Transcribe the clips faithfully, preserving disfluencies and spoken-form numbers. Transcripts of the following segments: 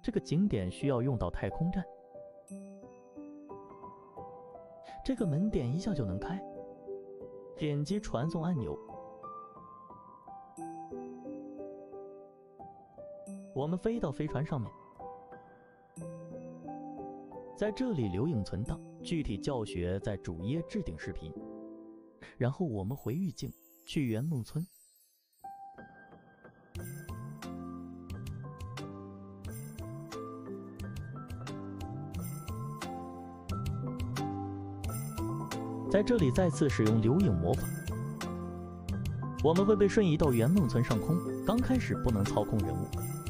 这个景点需要用到太空站。这个门点一下就能开，点击传送按钮，我们飞到飞船上面，在这里留影存档，具体教学在主页置顶视频。然后我们回预境，去圆梦村。在这里再次使用留影魔法，我们会被瞬移到圆梦村上空。刚开始不能操控人物，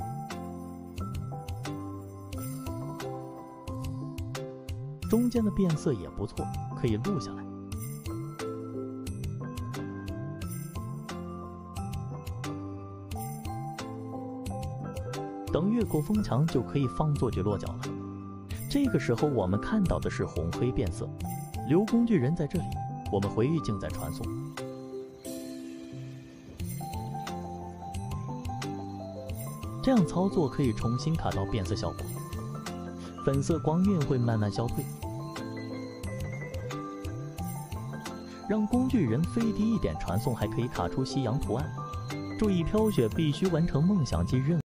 中间的变色也不错，可以录下来。等越过风墙就可以放坐骑落脚了。这个时候我们看到的是红黑变色，留工具人在这里，我们回预镜再传送。这样操作可以重新卡到变色效果，粉色光晕会慢慢消退。让工具人飞低一点传送，还可以卡出夕阳图案。注意飘雪必须完成梦想机任务。